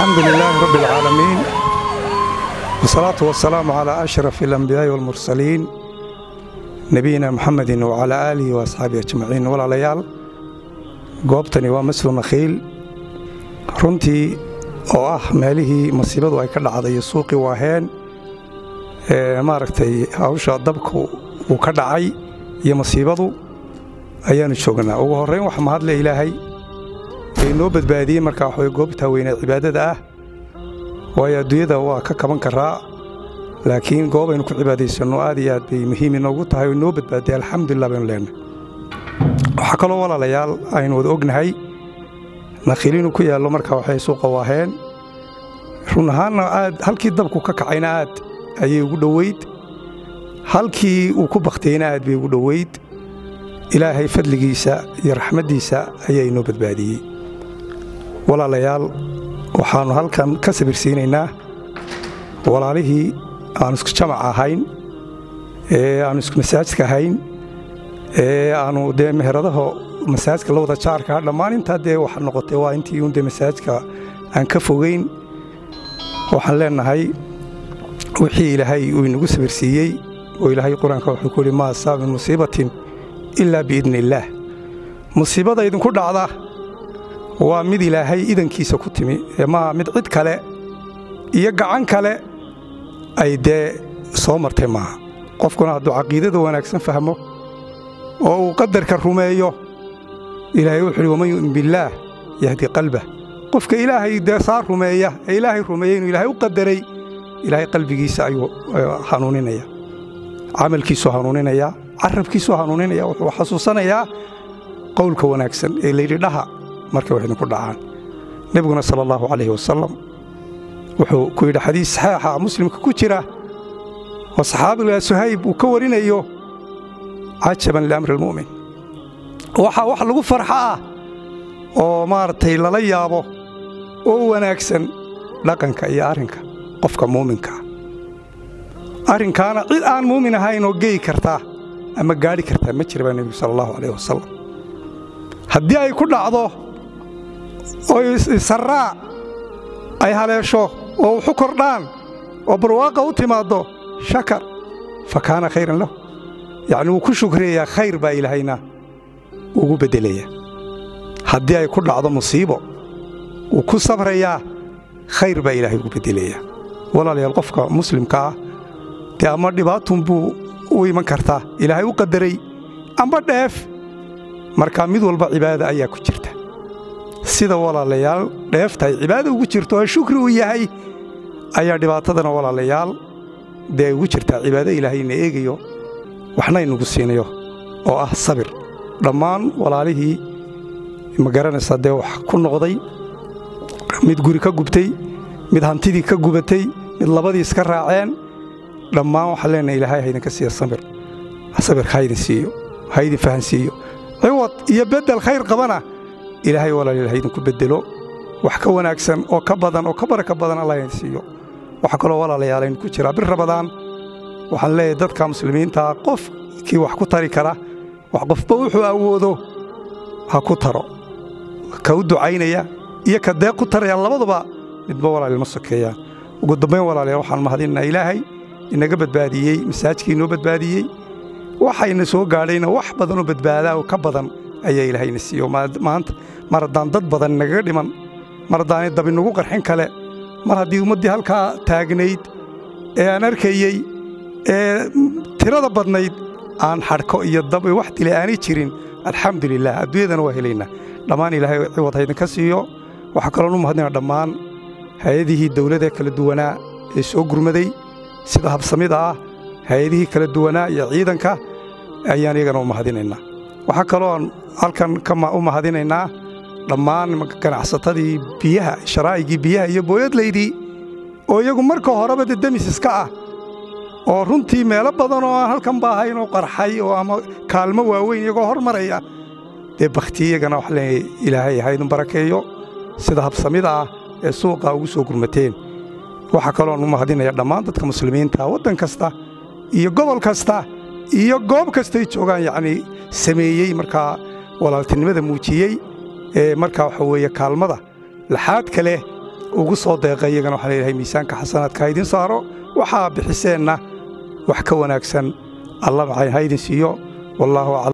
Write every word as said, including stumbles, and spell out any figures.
الحمد لله رب العالمين والصلاة والسلام على أشرف الأنبياء والمرسلين نبينا محمد وعلى آله وأصحابه أجمعين ولا ليال goobtani waa maslu nakhiil runtii oo ah meelihii masiibadu ay ka dhacday suuqi waaheen ee maaragtay hawsha dabku uu ka dhacay iyo masiibadu ayaanu joognaa ugu horeyn wax mahad le ilaahay ee noo badbaadiyay marka wax goobta weynaa cibaadada ah way adduunyada waa ka kaban karaa laakiin goob aynu ku cibaadaysano aad iyo aad bay muhiim inoogu tahay oo noo badbaadiyay alxamdulillah baynu leenahay waxa kale oo walaalayaal aynu wada ognahay nakhiilinu ku yaalo marka waxay suuqa waaheen run ahaanna aad halkii dabku ka kacayna aad ayay ugu dhoweyd halkii uu ku baktayna aad bay ugu dhoweyd ilaahay fadligiisa iyo raxmadiisa ayaa inoo badbaadiyey walaalayaal waxaanu halkan ka sabirsiinaynaa walaalihii aan isku jamac ahayn ee aan isku masaajidka ahayn ee aanu dee meheradaha masaajidka la wada jaarka dhammaan intaa dee waxa noqotay waa intii uun dee masaajidka aan ka fogeyn waxaan leenahay wixii ilaahay uu inagu sabirsiiyey oo ilaahay quraanka wuxuu ku yidhi maa asaaba min musiibatin ilaa biidni illaah musiibada idinku dhacda waa mid ilaahay idankiisa ku timi ee maaha mid cid kale iyo gacan kale ay dee soo martay maaha qofkuna hadduu caqiidada wanaagsan fahmo oo uu qadarka rumeeyo ilaahay wuxuu yidhi waman yu'min billaah yahdi qalbah qofka ilaahay dee saar rumeeya ee ilaahay rumeeya inuu ilaahay u qadaray ilaahay qalbigiisa ayuu hanuuninaya camalkiisuu hanuuninaya carabkiisuu hanuuninaya wuxuu xasuusanayaa qowlka wanaagsan ee layidhi dhaha markay wax idinku dhacaan nebiguna sala allahu calayhi wasalam wuxuu ku yidhi xadiis saxiixa muslimka ku jira oo saxaabiga suhayb uu ka warinayo cajaban liamri almu'min waxaa wax lagu farxa ah oo maaragtay lala yaabo oo wanaagsan dhaqanka iyo arrinka qofka muuminka arrinkaana cid aan muumin ahayn oo geey kartaa ama gaadhi kartaa ma jira baa nebigu sala allahu calayh wasalam haddii ay ku dhacdo oo sarraa ay haleesho oo wuxu kordhaan oo barwaaqa u timaaddo shakar fa kaana khayran lahu yacni wuu ku shukriyayaa khayr baa ilaahayna ugu beddelaya haddii ay ku dhacdo musiibo wuu ku sabrayaa khayr baa ilaahay ugu beddelaya walaalayaal qofka muslimka ah dee ama dhibaatun buu u iman kartaa ilaahay u qadaray amba dheef markaa mid walba cibaada ayaa ku jirta sida walaalayaal dheefta ay cibaada ugu jirto oo shukri uu yahay ayaa dhibaatadana walaalayaal dee ugu jirtaa cibaado ilaahayna eegayo waxna inugu siinayo oo ah sabir dhammaan walaalihii ma garanaysaa dee wax ku noqday mid guri ka gubtay mid hantidii ka gubatay mid labadii iska raaceen dhammaan waxaan leenahay ilaahay haydinka siiya sabir sabirka haydin siiyo haydin fahansiiyo ciwad iyo beddel khayr qabana ilaahay walaalayaal haydinku beddelo wax ka wanaagsan oo ka badan oo ka baraka badan allah haydin siiyo waxaa kaloo walaalayaal aynu ku jiraa bir rabadaan waxaan leeyahay dadka muslimiinta qofkii wax ku tari kara wax qofba wuxuu awoodo ha ku taro ka u ducaynaya iyo ka deeq ku taraya labaduba midba walaalayaal ma sokeeyaan ugu dambayn walaalayaal waxaan mahadinaynaa ilaahay inaga badbaadiyey masaajidkii inoo badbaadiyey waxayna soo gaadhayna wax badanoo badbaadaa oo ka badan ayaa ilaahayna siiyo maanta mar haddaan dad badan nagaga dhiman mar haddaanay dab inagu qarxin kale mar haddii ummaddii halkaa taagnayd ee aan arkayey ee tirada badnayd aan xadhko iyo dab wax dile aanay jirin alxamdulilah adduunyadana waa helaynaa dhammaan ilaahay ciwad haydinka siiyo waxaa kaloon u mahadnayna dhammaan hay-adihii dawladda kala duwanaa ee soo gurmaday sida habsamida ah hay-adihii kala duwanaa iyo ciidanka ayaan iyagana u mahadinaynaa waxaa kaloo aan halkan u mahadinaynaa dhammaan ganacsatadii biyaha sharaa'igii biyaha iyo booyadlaydii oo iyagu marka horeba de demis iska ah oo runtii meelo badan oo aan halkan ba ahayn oo qarxay oo ama kaalmo waaweyn iyagoo hormaraya dee bakhtiye iyagana wax leeyahay ilaahay haydin barakeeyo sida habsamida ah ee suuqa ugu soo gurmateen waxaa kaloon u mahadinaya dhammaan dadka muslimiinta waddan kasta iyo gobol kasta iyo goob kastay joogaan yacnii sameeyey markaa walaaltinimada muujiyey ee markaa waxa weeye kaalmada laxaad kale ugu soo deeqay iyagana waxaa leeyahay miisaanka xasanaadka ha idin saaro waxaa bixiseenna wax ka wanaagsan alla maxay ha idin siiyo wallaahu aclam